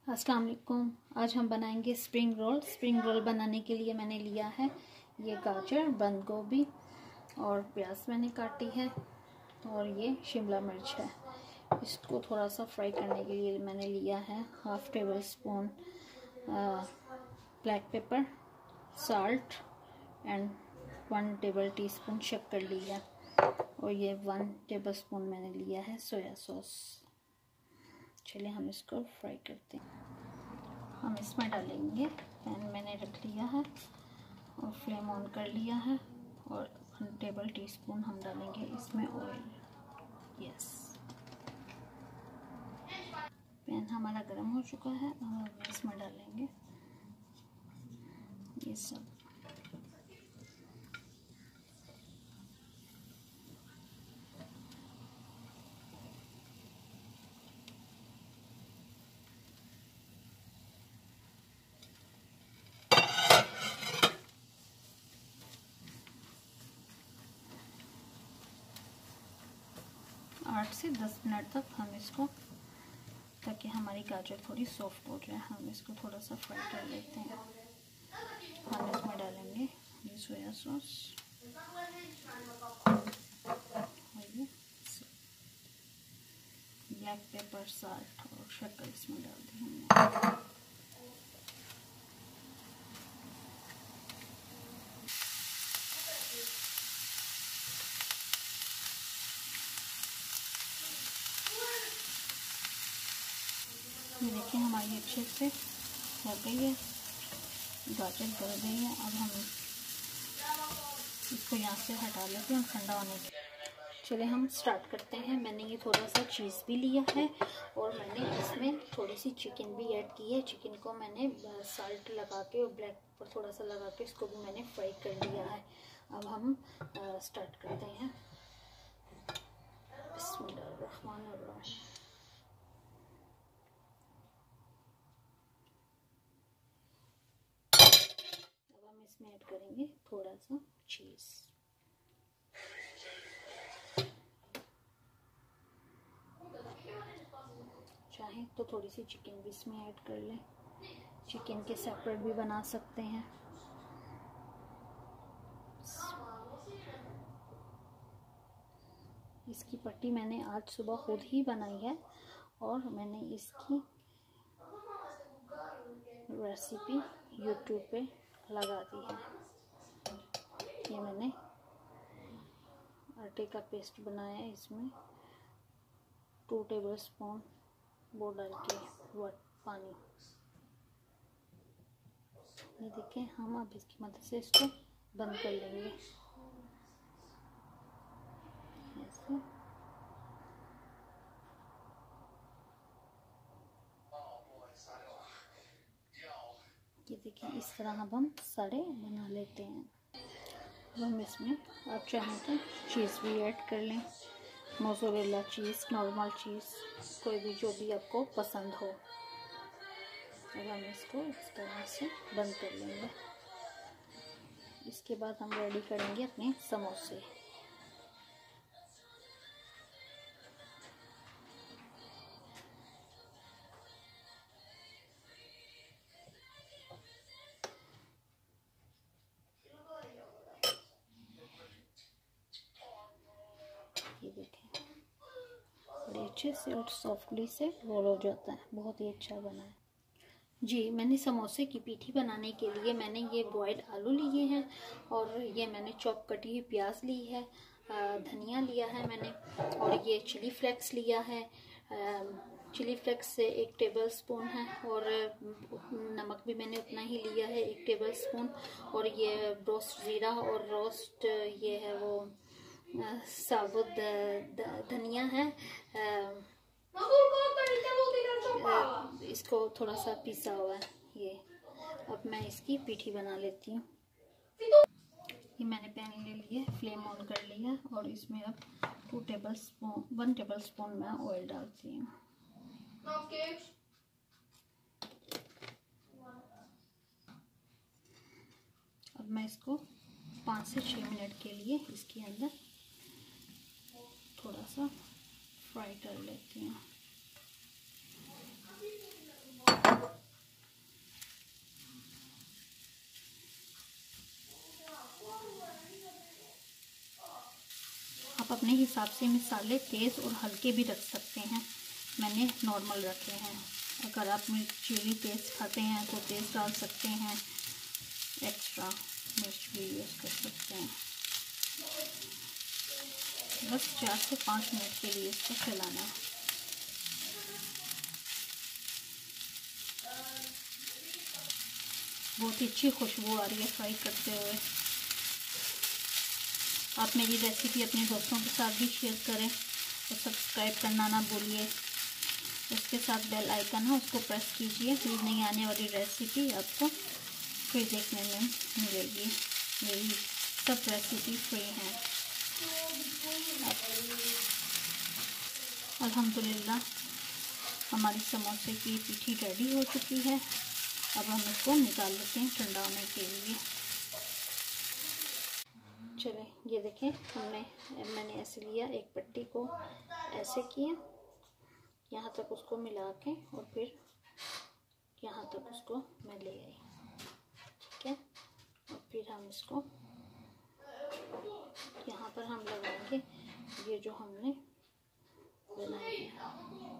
अस्सलाम वालेकुम। आज हम बनाएंगे स्प्रिंग रोल। स्प्रिंग रोल बनाने के लिए मैंने लिया है ये गाजर, बंद गोभी और प्याज मैंने काटी है और ये शिमला मिर्च है। इसको थोड़ा सा फ्राई करने के लिए मैंने लिया है half tablespoon black pepper, salt and 1 table teaspoon शक्कर ली है और ये 1 टेबल स्पून मैंने लिया है सोया सॉस। चलिए हम इसको फ्राई करते हैं। हम इसमें डालेंगे, पैन मैंने रख लिया है और फ्लेम ऑन कर लिया है और 1 टेबल टीस्पून हम डालेंगे इसमें ऑयल। यस, पैन हमारा गर्म हो चुका है और हम इसमें डालेंगे ये सब। आठ से 10 मिनट तक हम इसको, ताकि हमारी गाजर थोड़ी सॉफ्ट हो जाए, हम इसको थोड़ा सा फ्राई कर लेते हैं। हम इसमें डालेंगे ये soya sauce, black pepper, salt और शक्कर इसमें डाल दी हमने। ये देखिए हमारी अच्छे से हो गई है, गाजर गल गई है। अब हम इसको यहाँ से हटा लेते हैं ठंडा होने के। चलिए हम स्टार्ट करते हैं। मैंने ये थोड़ा सा चीज़ भी लिया है और मैंने इसमें थोड़ी सी चिकन भी ऐड की है। चिकन को मैंने साल्ट लगा के और ब्लैक पेपर थोड़ा सा लगा के इसको भी मैंने फ्राई कर लिया है। अब हम स्टार्ट करते हैं। बिस्मिल्लाहिर्रहमानिर्रहीम। अब हम इसमें ऐड करेंगे थोड़ा सा चीज़। चाहें तो थोड़ी सी चिकन भी इसमें ऐड कर लें, चिकन के सेपरेट भी बना सकते हैं। इसकी पट्टी मैंने आज सुबह खुद ही बनाई है और मैंने इसकी रेसिपी यूट्यूब पे लगा दी है। ये मैंने आटे का पेस्ट बनाया है, इसमें 2 टेबल स्पून वो डाल के पानी। ये देखें, हम अब इसकी मदद से इसको बंद कर लेंगे ऐसे। ये देखिए इस तरह हम सारे बना लेते हैं। अब हम इसमें आप चाहें तो चीज़ भी ऐड कर लें, मोज़रेला चीज़, नॉर्मल चीज़, कोई भी जो भी आपको पसंद हो। अब हम इसको इस तरह से बंद कर लेंगे। इसके बाद हम रेडी करेंगे अपने समोसे। ये देखें बड़े अच्छे से और सॉफ्टली से रोल हो जाता है, बहुत ही अच्छा बना है जी। मैंने समोसे की पीठी बनाने के लिए मैंने ये बॉइल्ड आलू लिए हैं और ये मैंने चॉप कटी हुई प्याज ली है, धनिया लिया है मैंने और ये चिली फ्लेक्स लिया है। चिली फ्लेक्स से 1 टेबल स्पून है और नमक भी मैंने उतना ही लिया है, 1 टेबल स्पून। और ये रोस्ट ज़ीरा और रोस्ट ये है वो साबुत धनिया है। इसको थोड़ा सा पिसा हुआ है ये। अब मैं इसकी पीठी बना लेती हूँ। ये मैंने पैन ले लिया, फ्लेम ऑन कर लिया और इसमें अब 1 टेबल स्पून मैं ऑयल डालती हूँ। अब मैं इसको 5 से 6 मिनट के लिए इसके अंदर थोड़ा सा फ्राई कर लेती हूँ। अपने हिसाब से मसाले तेज़ और हल्के भी रख सकते हैं, मैंने नॉर्मल रखे हैं। अगर आप मिर्च चिली तेज़ खाते हैं तो तेज़ डाल सकते हैं, एक्स्ट्रा मिर्च भी यूज़ कर सकते हैं। बस 4 से 5 मिनट के लिए इसको चलाना है। बहुत ही अच्छी खुशबू आ रही है फ्राई करते हुए। आप मेरी रेसिपी अपने दोस्तों के साथ भी शेयर करें और सब्सक्राइब करना ना भूलिए। उसके साथ बेल आइकन है, उसको प्रेस कीजिए, फिर नई आने वाली रेसिपी आपको फिर देखने में मिलेगी। मेरी सब रेसिपी फ्री हैं। अल्हम्दुलिल्लाह हमारी समोसे की पीठी रेडी हो चुकी है। अब हम इसको निकाल लेते हैं ठंडा होने के लिए। चलें, ये देखें, मैंने ऐसे लिया, एक पट्टी को ऐसे किया, यहाँ तक उसको मिला के और फिर यहाँ तक उसको मैं ले आई, ठीक है। और फिर हम इसको यहाँ पर हम लगाएंगे ये जो हमने बनाया है,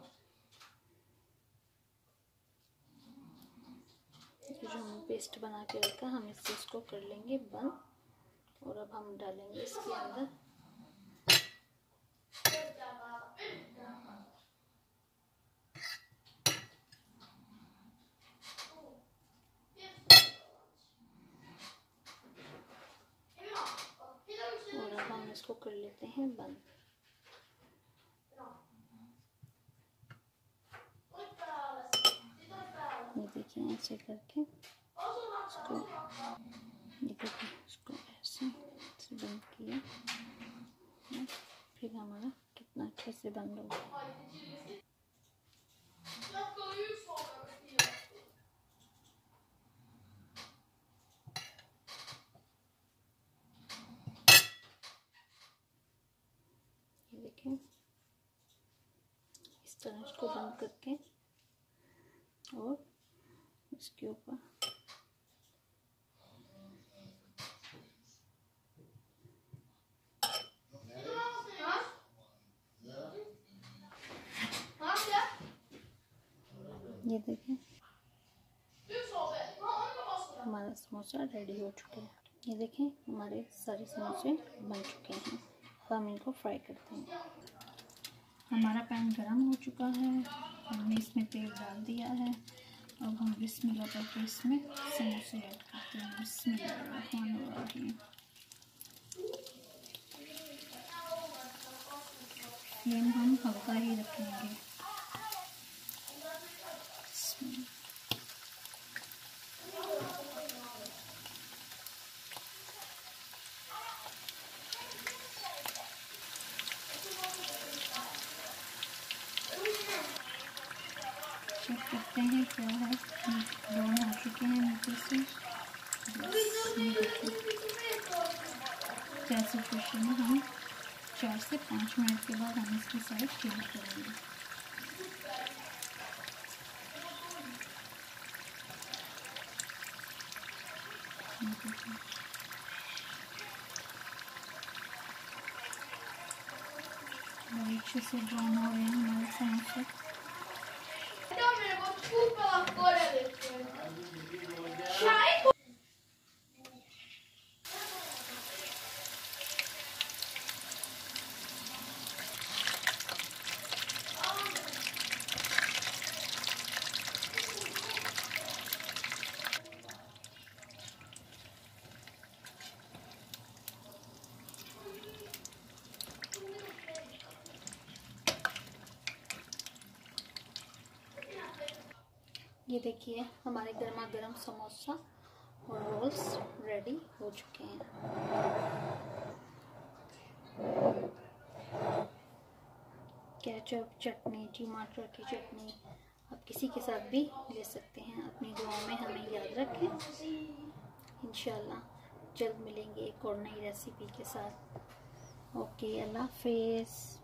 जो हमने पेस्ट बना के रखा, हम इसको कर लेंगे बंद। और अब हम डालेंगे इसके अंदर और अब हम इसको कर लेते हैं बंद। ये देखिए ऐसे करके इसको, ये देखिए इसको ऐसे बंद किया, फिर हमारा कितना अच्छे से बंद हो गया। ये देखिए इस तरह इसको बंद करके और इसके ऊपर ये देखें हमारा समोसा रेडी हो चुका है। ये देखें हमारे सारे समोसे बन चुके हैं। अब हम इनको फ्राई करते हैं। हमारा पैन गरम हो चुका है, हमने इसमें तेल डाल दिया है। अब हम बिस्मिल्लाह करके इसमें समोसे ऐड करते हैं। बिस्मिल्लाह, फ्लेम हम हल्का ही रखेंगे। चेक करते हैं क्या है, ब्राउन हो चुके हैं नीचे से। क्या सिचुएशन है, हम 4 से 5 मिनट के बाद हम इसकी साइड चेंज करेंगे। बहुत अच्छे से ब्राउन हो रहे हैं हमारे समोसे। ये देखिए हमारे गर्मा गर्म समोसा और रोल्स रेडी हो चुके हैं। केचप, चटनी, टमाटर की चटनी आप किसी के साथ भी ले सकते हैं। अपनी दुआओं में हमें याद रखें। इंशाल्लाह जल्द मिलेंगे एक और नई रेसिपी के साथ। ओके, अल्लाह हाफिज़।